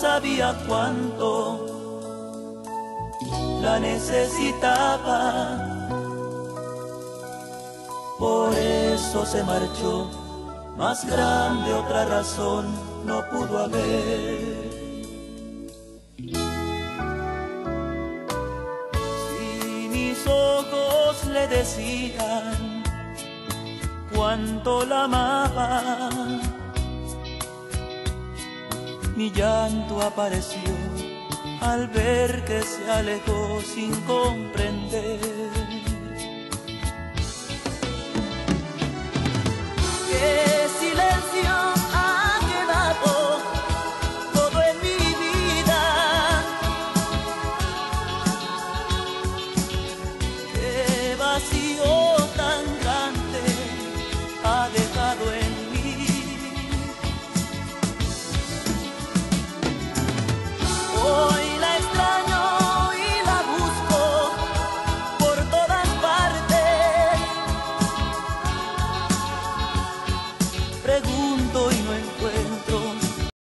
sabía cuánto la necesitaba. Por eso se marchó, más grande otra razón no pudo haber. Si mis ojos le decían cuánto la amaba, mi llanto apareció al ver que se alejó sin comprender. Qué silencio ha quedado todo en mi vida, qué vacío tan grande ha dejado en mí. Hoy la extraño y la busco por todas partes. Pregunto